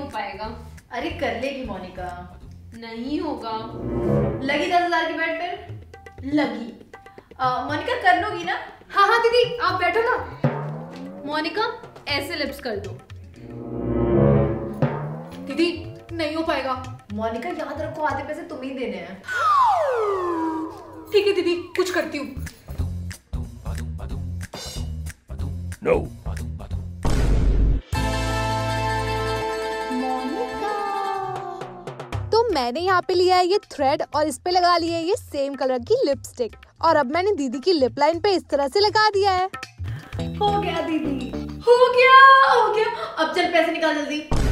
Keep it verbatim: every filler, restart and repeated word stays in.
पाएगा। अरे कर लेगी मोनिका। नहीं होगा। लगी दस हजार की बैठ फिर? लगी। आ, मोनिका कर लोगी ना? हाँ हाँ दीदी आप बैठो ना। मोनिका ऐसे लिप्स कर दो। दीदी नहीं हो पाएगा। मोनिका याद रखो आधे पैसे तुम ही देने हैं। ठीक है दीदी कुछ करती हूँ। No. तो मैंने यहाँ पे लिया है ये थ्रेड और इस पे लगा लिया है ये सेम कलर की लिपस्टिक और अब मैंने दीदी की लिप लाइन पे इस तरह से लगा दिया है। हो गया दीदी, हो गया हो गया। अब चल पैसे निकाल जल्दी।